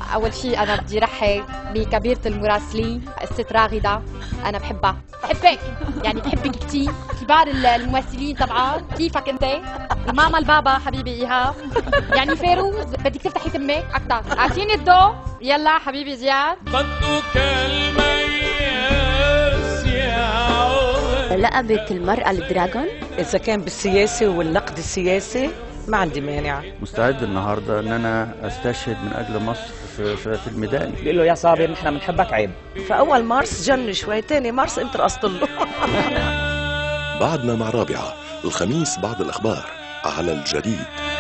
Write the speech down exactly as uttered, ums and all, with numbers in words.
أول شيء أنا بدي رحب بكبيرة المراسلين الست راغدة، أنا بحبها بحبك يعني بحبك كتير. كبار الممثلين طبعا، كيفك أنت؟ وماما البابا حبيبي إيهاب، يعني فيروز بدك تفتحي تمك أكتر. أعطيني الضوء يلا حبيبي زياد. خدك المياس يا لقبت المرأة الدراغون. إذا كان بالسياسة والنقد السياسي ما عندي مانع. مستعد النهارده ان انا استشهد من اجل مصر في في, في الميدان. بيقول له يا صابر نحن بنحبك عيب. فأول مارس جن شوي، تاني مارس قمت رقصت له. بعدنا مع رابعة الخميس بعد الأخبار على الجديد.